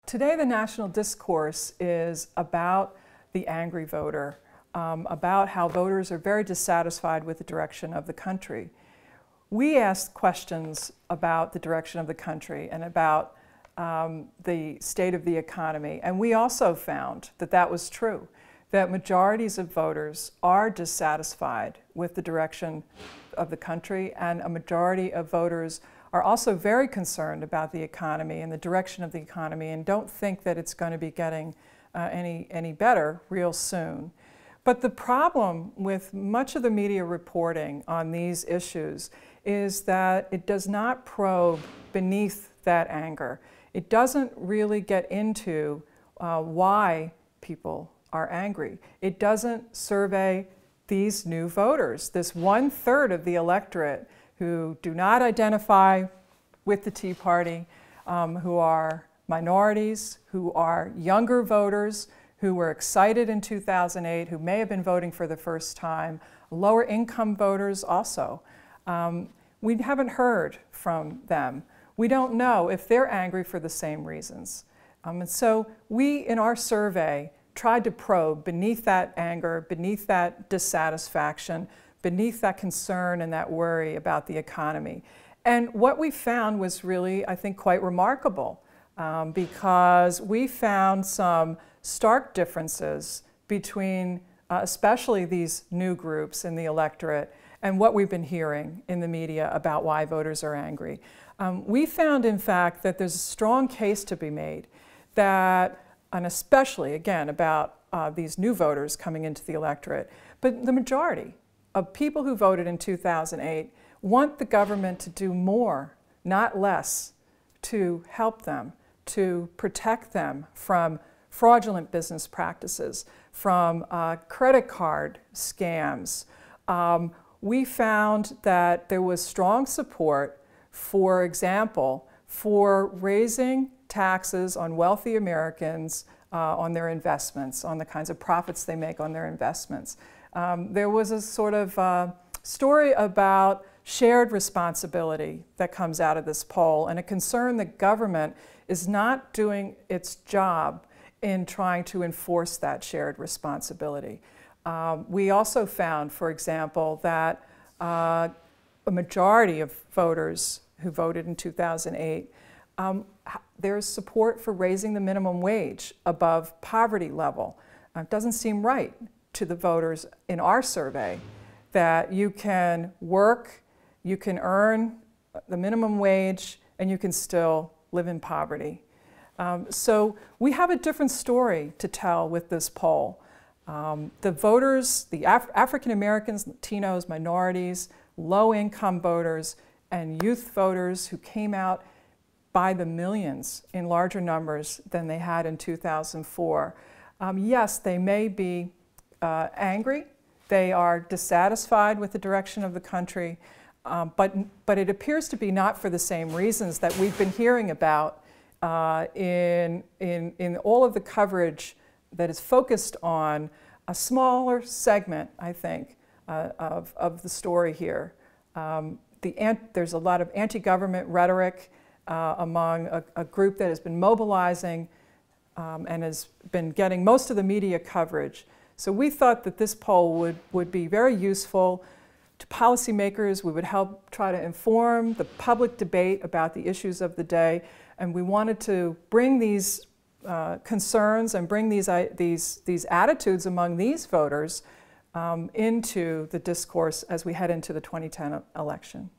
Today, the national discourse is about the angry voter, about how voters are very dissatisfied with the direction of the country. We asked questions about the direction of the country and about the state of the economy, and we also found that that was true, that majorities of voters are dissatisfied with the direction of the country, and a majority of voters are also very concerned about the economy and the direction of the economy and don't think that it's going to be getting any better real soon. But the problem with much of the media reporting on these issues is that it does not probe beneath that anger. It doesn't really get into why people are angry. It doesn't survey these new voters, this 1/3 of the electorate who do not identify with the Tea Party, who are minorities, who are younger voters, who were excited in 2008, who may have been voting for the first time, lower income voters also. We haven't heard from them. We don't know if they're angry for the same reasons. And so we, in our survey, tried to probe beneath that anger, beneath that dissatisfaction, beneath that concern and that worry about the economy. And what we found was really, I think, quite remarkable because we found some stark differences between especially these new groups in the electorate and what we've been hearing in the media about why voters are angry. We found, in fact, that there's a strong case to be made that, and especially, again, about these new voters coming into the electorate, but the majority of people who voted in 2008 want the government to do more, not less, to help them, to protect them from fraudulent business practices, from credit card scams. We found that there was strong support, for example, for raising taxes on wealthy Americans on their investments, on the kinds of profits they make on their investments. There was a sort of story about shared responsibility that comes out of this poll, and a concern that government is not doing its job in trying to enforce that shared responsibility. We also found, for example, that a majority of voters who voted in 2008, there's support for raising the minimum wage above poverty level. It doesn't seem right to the voters in our survey that you can work, you can earn the minimum wage, and you can still live in poverty. So we have a different story to tell with this poll. The voters, the African Americans, Latinos, minorities, low-income voters, and youth voters who came out by the millions in larger numbers than they had in 2004. Yes, they may be angry, they are dissatisfied with the direction of the country, but it appears to be not for the same reasons that we've been hearing about in all of the coverage that is focused on a smaller segment, I think, of the story here. There's a lot of anti-government rhetoric among a group that has been mobilizing and has been getting most of the media coverage. So we thought that this poll would be very useful to policymakers. We would help try to inform the public debate about the issues of the day, and we wanted to bring these concerns and bring these attitudes among these voters into the discourse as we head into the 2010 election.